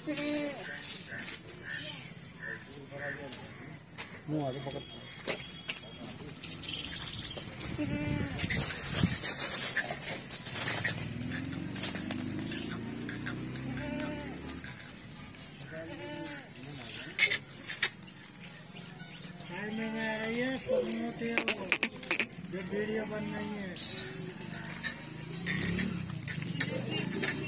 मुंह आगे पकड़। साइड में आ रही है, सब होते हैं वो जो वीडियो बन रही है।